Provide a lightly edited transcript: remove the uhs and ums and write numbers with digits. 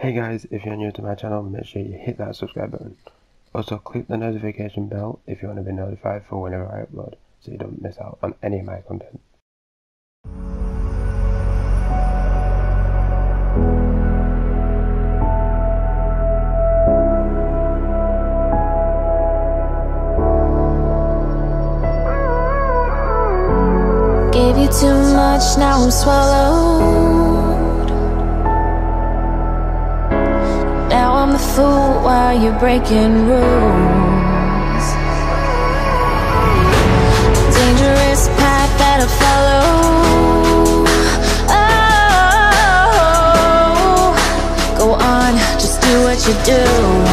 Hey guys, if you're new to my channel, make sure you hit that subscribe button. Also click the notification bell if you want to be notified for whenever I upload, so you don't miss out on any of my content. Gave you too much, now I'm swallowed. Now I'm the fool while you're breaking rules. Dangerous path that I follow. Oh, go on, just do what you do.